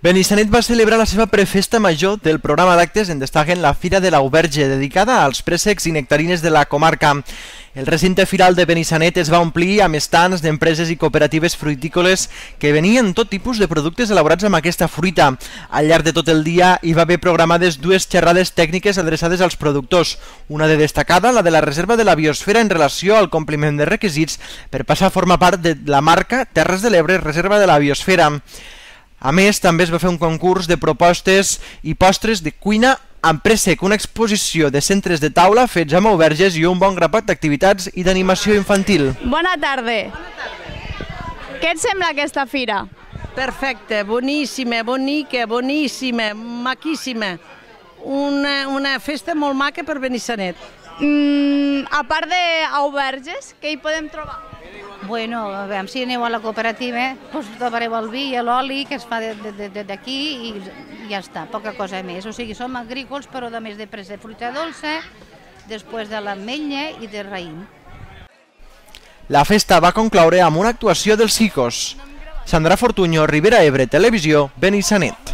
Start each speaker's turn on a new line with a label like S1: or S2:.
S1: Benissanet va celebrar la seva prefesta major del programa d'actes en destaquen la Fira de l'Auberge, dedicada als préssecs i nectarines de la comarca. El recinte firal de Benissanet es va omplir amb estants d'empreses i cooperatives fruitícoles que venien tot tipus de productes elaborats amb aquesta fruita. Al llarg de tot el dia hi va haver programades dues xerrades tècniques adreçades als productors, una de destacada, la de la reserva de la biosfera en relació al compliment de requisits per passar a formar part de la marca Terres de l'Ebre Reserva de la Biosfera. A més, també es va fer un concurs de propostes i postres de cuina amb préssec, una exposició de centres de taula fets amb auberges i un bon grapat d'activitats i d'animació infantil.
S2: Bona tarda. Què et sembla aquesta fira?
S3: Perfecte, boníssima, bonica, boníssima, maquíssima. Una festa molt maca per Benissanet.
S2: A part d'auberges, què hi podem trobar?
S4: Bueno, a veure, si aneu a la cooperativa, doncs trobareu el vi i l'oli que es fa d'aquí i ja està, poca cosa més. O sigui, som agrícoles, però a més de presa de fruita dolça, després de l'ametlla i de raïm.
S1: La festa va concloure amb una actuació dels Xicos. Sandra Fortuño, Ribera Ebre, Televisió, Benissanet.